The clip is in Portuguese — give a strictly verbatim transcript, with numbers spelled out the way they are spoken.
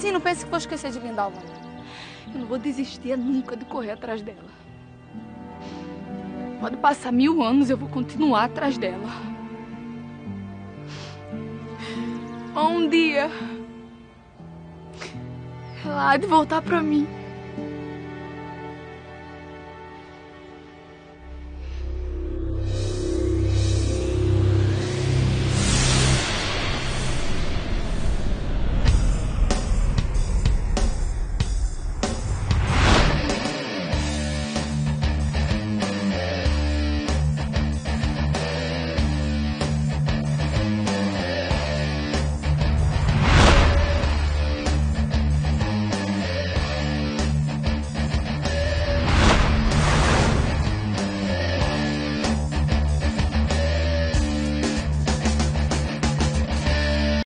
assim, não pense que vou esquecer de Lindalva. Eu não vou desistir nunca de correr atrás dela. Pode passar mil anos, eu vou continuar atrás dela. Um dia, ela há de voltar pra mim.